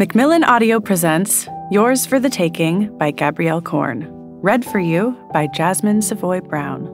Macmillan Audio presents Yours for the Taking by Gabrielle Korn, read for you by Jasmin Savoy Brown.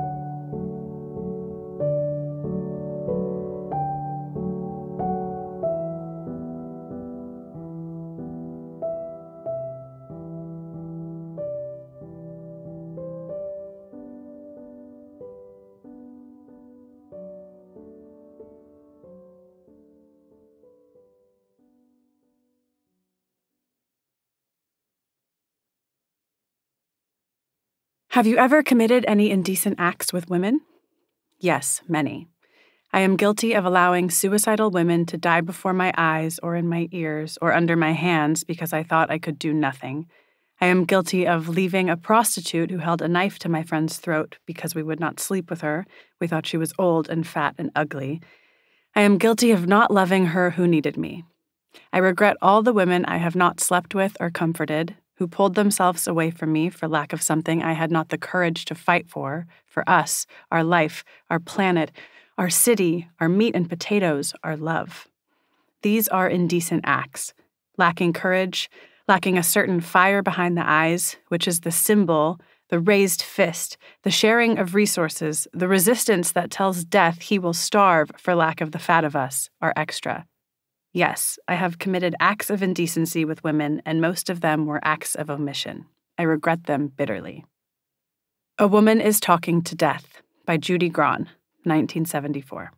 Have you ever committed any indecent acts with women? Yes, many. I am guilty of allowing suicidal women to die before my eyes or in my ears or under my hands because I thought I could do nothing. I am guilty of leaving a prostitute who held a knife to my friend's throat because we would not sleep with her. We thought she was old and fat and ugly. I am guilty of not loving her who needed me. I regret all the women I have not slept with or comforted, who pulled themselves away from me for lack of something I had not the courage to fight for us, our life, our planet, our city, our meat and potatoes, our love. These are indecent acts, lacking courage, lacking a certain fire behind the eyes, which is the symbol, the raised fist, the sharing of resources, the resistance that tells death he will starve for lack of the fat of us, our extra. Yes, I have committed acts of indecency with women, and most of them were acts of omission. I regret them bitterly. A Woman is Talking to Death by Judy Grahn, 1974.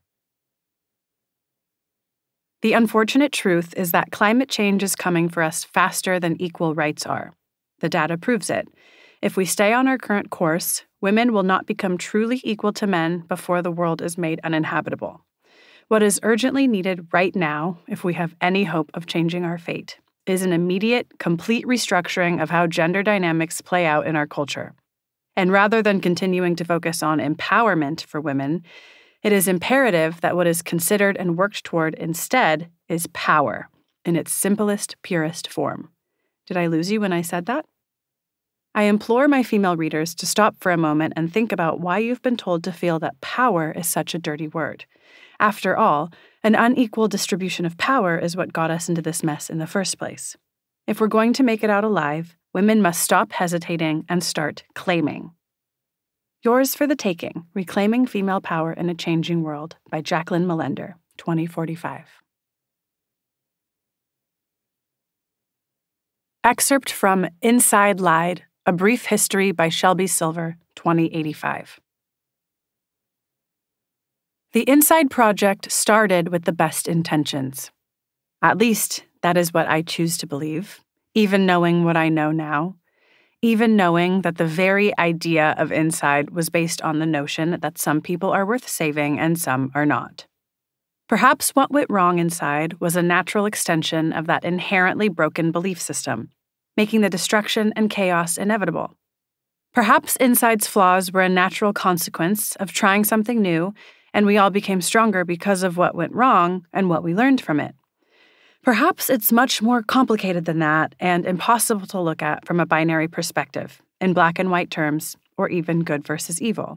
The unfortunate truth is that climate change is coming for us faster than equal rights are. The data proves it. If we stay on our current course, women will not become truly equal to men before the world is made uninhabitable. What is urgently needed right now, if we have any hope of changing our fate, is an immediate, complete restructuring of how gender dynamics play out in our culture. And rather than continuing to focus on empowerment for women, it is imperative that what is considered and worked toward instead is power, in its simplest, purest form. Did I lose you when I said that? I implore my female readers to stop for a moment and think about why you've been told to feel that power is such a dirty word. After all, an unequal distribution of power is what got us into this mess in the first place. If we're going to make it out alive, women must stop hesitating and start claiming. Yours for the Taking, Reclaiming Female Power in a Changing World by Jacqueline Melender, 2045. Excerpt from Inside Lied, A Brief History by Shelby Silver, 2085. The Inside Project started with the best intentions. At least, that is what I choose to believe, even knowing what I know now, even knowing that the very idea of Inside was based on the notion that some people are worth saving and some are not. Perhaps what went wrong inside was a natural extension of that inherently broken belief system, making the destruction and chaos inevitable. Perhaps Inside's flaws were a natural consequence of trying something new, and we all became stronger because of what went wrong and what we learned from it. Perhaps it's much more complicated than that and impossible to look at from a binary perspective, in black and white terms, or even good versus evil.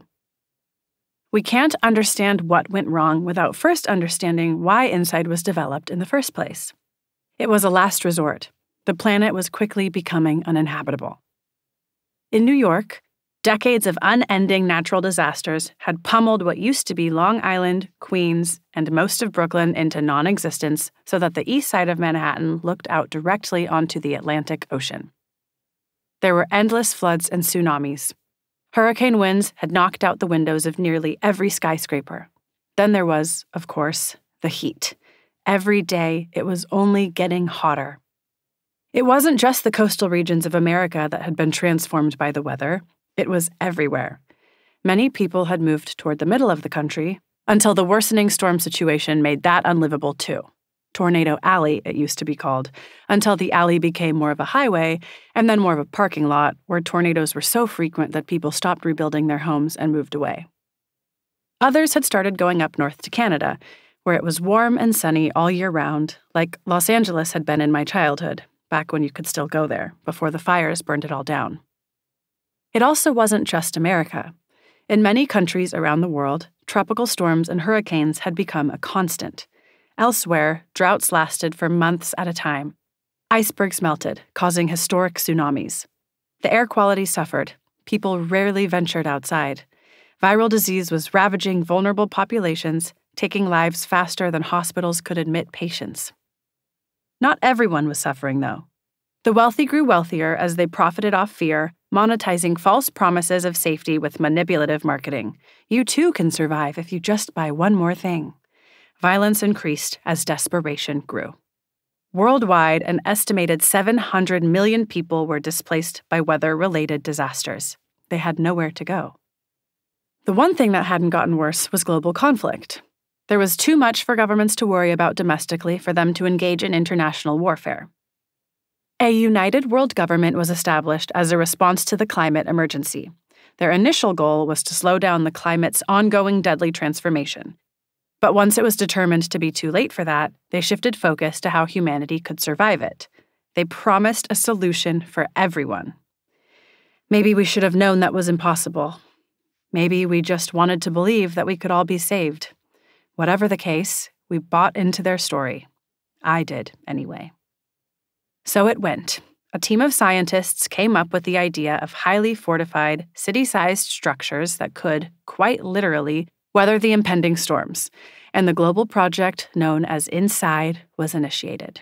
We can't understand what went wrong without first understanding why Inside was developed in the first place. It was a last resort. The planet was quickly becoming uninhabitable. In New York, decades of unending natural disasters had pummeled what used to be Long Island, Queens, and most of Brooklyn into non-existence so that the east side of Manhattan looked out directly onto the Atlantic Ocean. There were endless floods and tsunamis. Hurricane winds had knocked out the windows of nearly every skyscraper. Then there was, of course, the heat. Every day, it was only getting hotter. It wasn't just the coastal regions of America that had been transformed by the weather. It was everywhere. Many people had moved toward the middle of the country until the worsening storm situation made that unlivable too. Tornado Alley, it used to be called, until the alley became more of a highway and then more of a parking lot where tornadoes were so frequent that people stopped rebuilding their homes and moved away. Others had started going up north to Canada, where it was warm and sunny all year round, like Los Angeles had been in my childhood, back when you could still go there, before the fires burned it all down. It also wasn't just America. In many countries around the world, tropical storms and hurricanes had become a constant. Elsewhere, droughts lasted for months at a time. Icebergs melted, causing historic tsunamis. The air quality suffered. People rarely ventured outside. Viral disease was ravaging vulnerable populations, taking lives faster than hospitals could admit patients. Not everyone was suffering, though. The wealthy grew wealthier as they profited off fear, monetizing false promises of safety with manipulative marketing. You too can survive if you just buy one more thing. Violence increased as desperation grew. Worldwide, an estimated 700 million people were displaced by weather-related disasters. They had nowhere to go. The one thing that hadn't gotten worse was global conflict. There was too much for governments to worry about domestically for them to engage in international warfare. A united world government was established as a response to the climate emergency. Their initial goal was to slow down the climate's ongoing deadly transformation. But once it was determined to be too late for that, they shifted focus to how humanity could survive it. They promised a solution for everyone. Maybe we should have known that was impossible. Maybe we just wanted to believe that we could all be saved. Whatever the case, we bought into their story. I did, anyway. So it went. A team of scientists came up with the idea of highly fortified, city-sized structures that could, quite literally, weather the impending storms, and the global project known as Inside was initiated.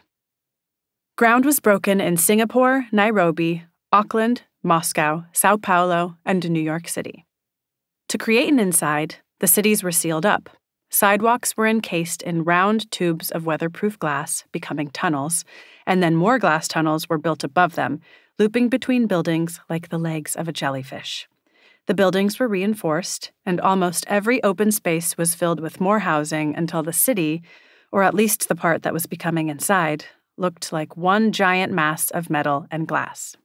Ground was broken in Singapore, Nairobi, Auckland, Moscow, Sao Paulo, and New York City. To create an Inside, the cities were sealed up. Sidewalks were encased in round tubes of weatherproof glass, becoming tunnels, and then more glass tunnels were built above them, looping between buildings like the legs of a jellyfish. The buildings were reinforced, and almost every open space was filled with more housing until the city, or at least the part that was becoming Inside, looked like one giant mass of metal and glass.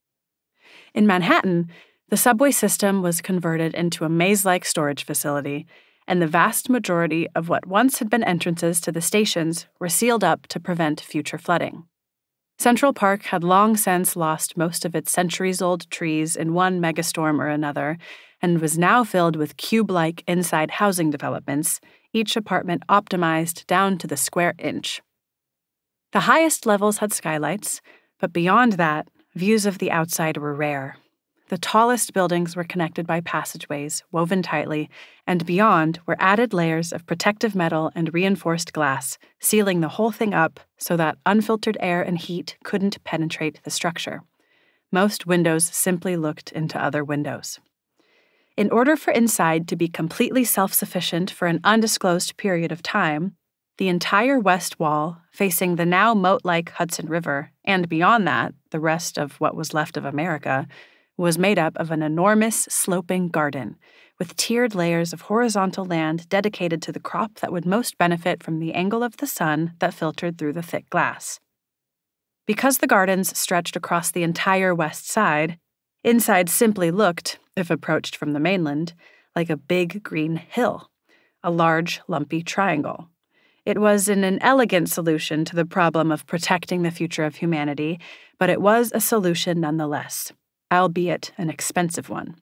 In Manhattan, the subway system was converted into a maze-like storage facility, and the vast majority of what once had been entrances to the stations were sealed up to prevent future flooding. Central Park had long since lost most of its centuries-old trees in one megastorm or another, and was now filled with cube-like inside housing developments, each apartment optimized down to the square inch. The highest levels had skylights, but beyond that, views of the outside were rare. The tallest buildings were connected by passageways, woven tightly, and beyond were added layers of protective metal and reinforced glass, sealing the whole thing up so that unfiltered air and heat couldn't penetrate the structure. Most windows simply looked into other windows. In order for Inside to be completely self-sufficient for an undisclosed period of time, the entire west wall, facing the now moat-like Hudson River, and beyond that, the rest of what was left of America, was made up of an enormous sloping garden, with tiered layers of horizontal land dedicated to the crop that would most benefit from the angle of the sun that filtered through the thick glass. Because the gardens stretched across the entire west side, Inside simply looked, if approached from the mainland, like a big green hill, a large, lumpy triangle. It was an elegant solution to the problem of protecting the future of humanity, but it was a solution nonetheless, albeit an expensive one.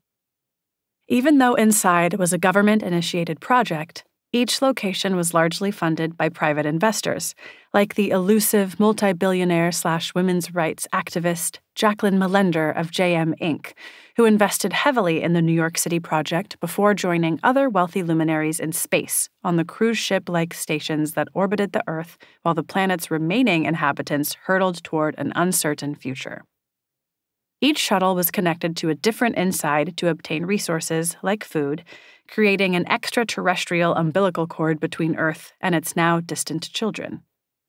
Even though Inside was a government-initiated project, each location was largely funded by private investors, like the elusive multi-billionaire/women's rights activist Jacqueline Melender of JM Inc., who invested heavily in the New York City project before joining other wealthy luminaries in space on the cruise ship-like stations that orbited the Earth while the planet's remaining inhabitants hurtled toward an uncertain future. Each shuttle was connected to a different Inside to obtain resources, like food, creating an extraterrestrial umbilical cord between Earth and its now distant children.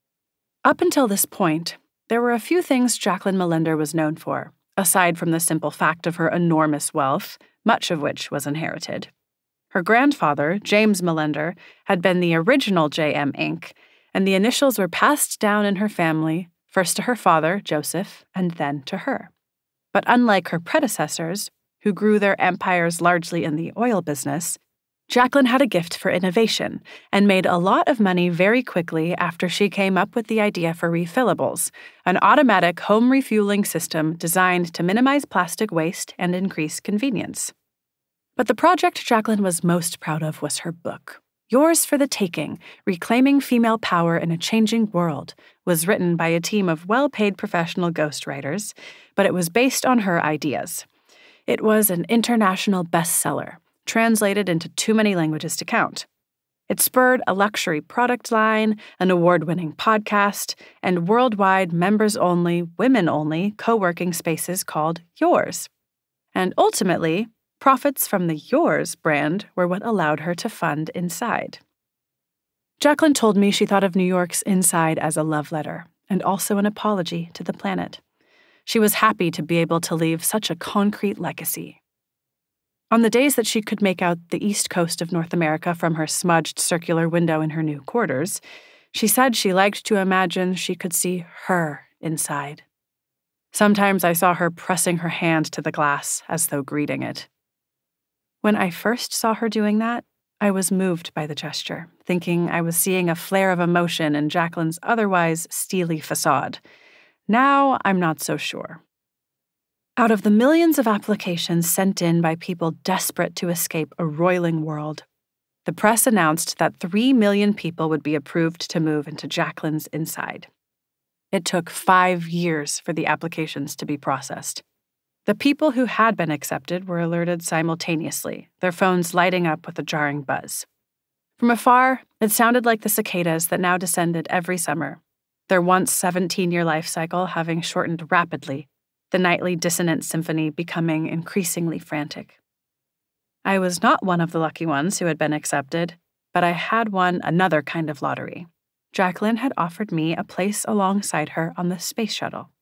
Up until this point, there were a few things Jacqueline Melender was known for, aside from the simple fact of her enormous wealth, much of which was inherited. Her grandfather, James Melender, had been the original JM Inc., and the initials were passed down in her family, first to her father, Joseph, and then to her. But unlike her predecessors, who grew their empires largely in the oil business, Jacqueline had a gift for innovation and made a lot of money very quickly after she came up with the idea for refillables, an automatic home refueling system designed to minimize plastic waste and increase convenience. But the project Jacqueline was most proud of was her book, Yours for the Taking, Reclaiming Female Power in a Changing World, was written by a team of well-paid professional ghostwriters, but it was based on her ideas. It was an international bestseller, translated into too many languages to count. It spurred a luxury product line, an award-winning podcast, and worldwide members-only, women-only co-working spaces called Yours. And ultimately, profits from the Yours brand were what allowed her to fund Inside. Jacqueline told me she thought of New York's Inside as a love letter, and also an apology to the planet. She was happy to be able to leave such a concrete legacy. On the days that she could make out the east coast of North America from her smudged circular window in her new quarters, she said she liked to imagine she could see her inside. Sometimes I saw her pressing her hand to the glass as though greeting it. When I first saw her doing that, I was moved by the gesture, thinking I was seeing a flare of emotion in Jacqueline's otherwise steely facade. Now I'm not so sure. Out of the millions of applications sent in by people desperate to escape a roiling world, the press announced that 3 million people would be approved to move into Jacqueline's Inside. It took 5 years for the applications to be processed. The people who had been accepted were alerted simultaneously, their phones lighting up with a jarring buzz. From afar, it sounded like the cicadas that now descended every summer, their once 17-year life cycle having shortened rapidly, the nightly dissonant symphony becoming increasingly frantic. I was not one of the lucky ones who had been accepted, but I had won another kind of lottery. Jacqueline had offered me a place alongside her on the space shuttle.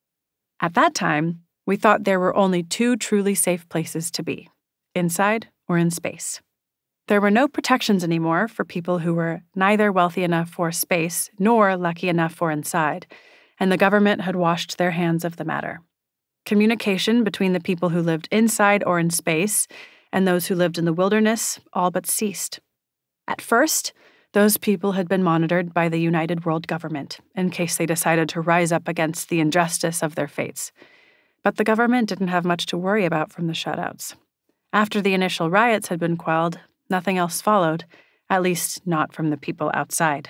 At that time, we thought there were only 2 truly safe places to be, inside or in space. There were no protections anymore for people who were neither wealthy enough for space nor lucky enough for inside, and the government had washed their hands of the matter. Communication between the people who lived inside or in space and those who lived in the wilderness all but ceased. At first, those people had been monitored by the United World Government in case they decided to rise up against the injustice of their fates. But the government didn't have much to worry about from the shutouts. After the initial riots had been quelled, nothing else followed, at least not from the people outside.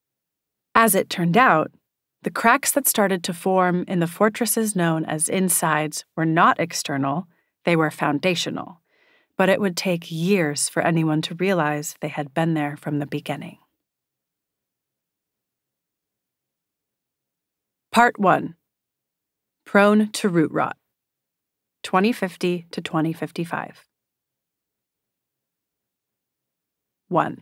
As it turned out, the cracks that started to form in the fortresses known as insides were not external, they were foundational. But it would take years for anyone to realize they had been there from the beginning. Part 1. Prone to Root Rot, 2050 to 2055. 1.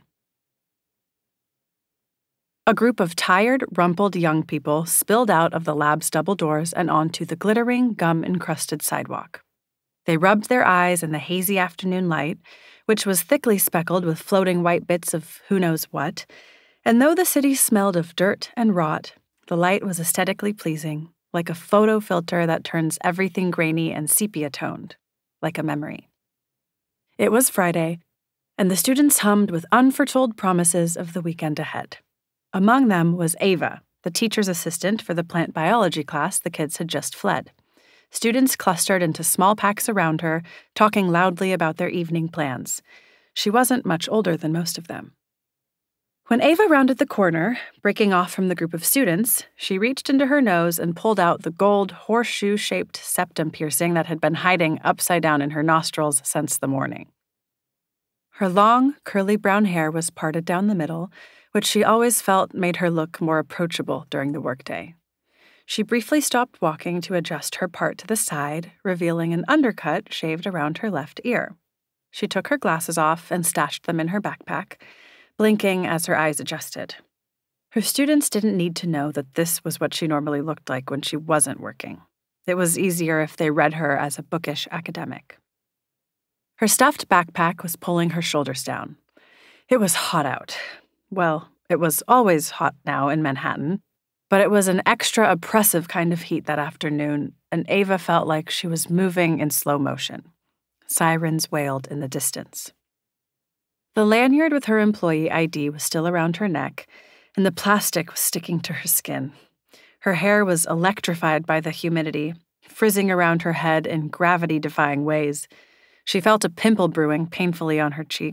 A group of tired, rumpled young people spilled out of the lab's double doors and onto the glittering, gum-encrusted sidewalk. They rubbed their eyes in the hazy afternoon light, which was thickly speckled with floating white bits of who knows what, and though the city smelled of dirt and rot, the light was aesthetically pleasing, like a photo filter that turns everything grainy and sepia-toned, like a memory. It was Friday, and the students hummed with unforetold promises of the weekend ahead. Among them was Ava, the teacher's assistant for the plant biology class the kids had just fled. Students clustered into small packs around her, talking loudly about their evening plans. She wasn't much older than most of them. When Ava rounded the corner, breaking off from the group of students, she reached into her nose and pulled out the gold horseshoe-shaped septum piercing that had been hiding upside down in her nostrils since the morning. Her long, curly brown hair was parted down the middle, which she always felt made her look more approachable during the workday. She briefly stopped walking to adjust her part to the side, revealing an undercut shaved around her left ear. She took her glasses off and stashed them in her backpack, blinking as her eyes adjusted. Her students didn't need to know that this was what she normally looked like when she wasn't working. It was easier if they read her as a bookish academic. Her stuffed backpack was pulling her shoulders down. It was hot out. Well, it was always hot now in Manhattan, but it was an extra oppressive kind of heat that afternoon, and Ava felt like she was moving in slow motion. Sirens wailed in the distance. The lanyard with her employee ID was still around her neck, and the plastic was sticking to her skin. Her hair was electrified by the humidity, frizzing around her head in gravity-defying ways. She felt a pimple brewing painfully on her cheek,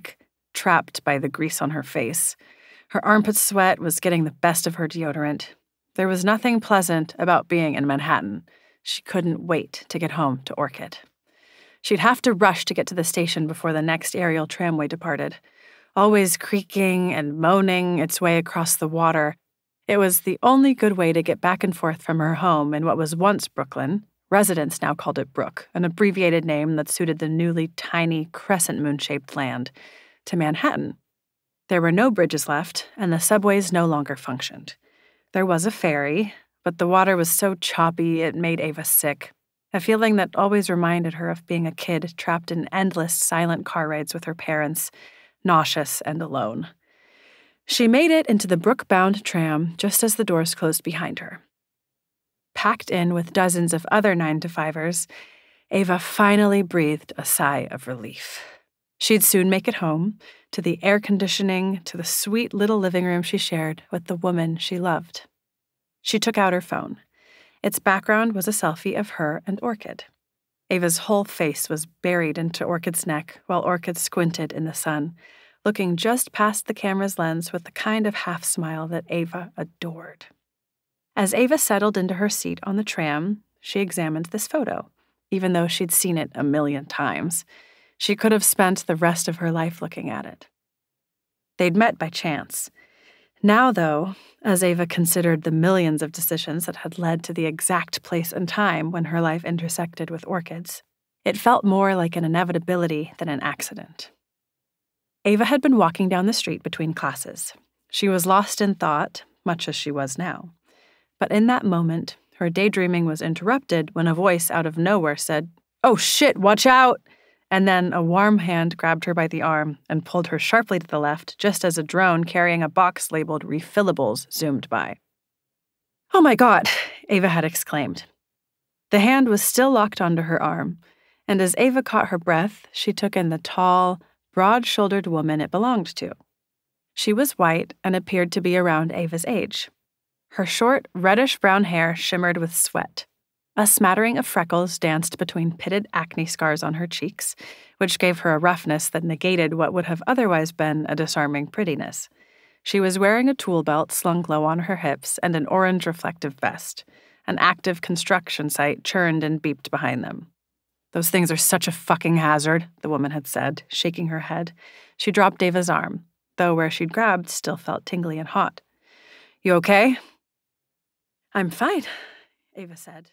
trapped by the grease on her face. Her armpit sweat was getting the best of her deodorant. There was nothing pleasant about being in Manhattan. She couldn't wait to get home to Orchid. She'd have to rush to get to the station before the next aerial tramway departed, always creaking and moaning its way across the water. It was the only good way to get back and forth from her home in what was once Brooklyn. Residents now called it Brook, an abbreviated name that suited the newly tiny crescent moon-shaped land, to Manhattan. There were no bridges left, and the subways no longer functioned. There was a ferry, but the water was so choppy it made Ava sick, a feeling that always reminded her of being a kid trapped in endless silent car rides with her parents, nauseous and alone. She made it into the Brook-bound tram just as the doors closed behind her. Packed in with dozens of other 9-to-5ers, Ava finally breathed a sigh of relief. She'd soon make it home, to the air conditioning, to the sweet little living room she shared with the woman she loved. She took out her phone. Its background was a selfie of her and Orchid. Ava's whole face was buried into Orchid's neck while Orchid squinted in the sun, looking just past the camera's lens with the kind of half-smile that Ava adored. As Ava settled into her seat on the tram, she examined this photo, even though she'd seen it a million times. She could have spent the rest of her life looking at it. They'd met by chance. Now, though, as Ava considered the millions of decisions that had led to the exact place and time when her life intersected with Orchid's, it felt more like an inevitability than an accident. Ava had been walking down the street between classes. She was lost in thought, much as she was now. But in that moment, her daydreaming was interrupted when a voice out of nowhere said, "Oh shit, watch out!" And then a warm hand grabbed her by the arm and pulled her sharply to the left just as a drone carrying a box labeled Refillables zoomed by. "Oh my God," Ava had exclaimed. The hand was still locked onto her arm, and as Ava caught her breath, she took in the tall, broad-shouldered woman it belonged to. She was white and appeared to be around Ava's age. Her short, reddish-brown hair shimmered with sweat. A smattering of freckles danced between pitted acne scars on her cheeks, which gave her a roughness that negated what would have otherwise been a disarming prettiness. She was wearing a tool belt slung low on her hips and an orange reflective vest. An active construction site churned and beeped behind them. "Those things are such a fucking hazard," the woman had said, shaking her head. She dropped Ava's arm, though where she'd grabbed still felt tingly and hot. "You okay?" "I'm fine," Ava said.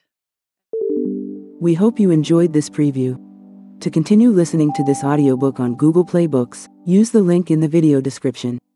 We hope you enjoyed this preview. To continue listening to this audiobook on Google Play Books, use the link in the video description.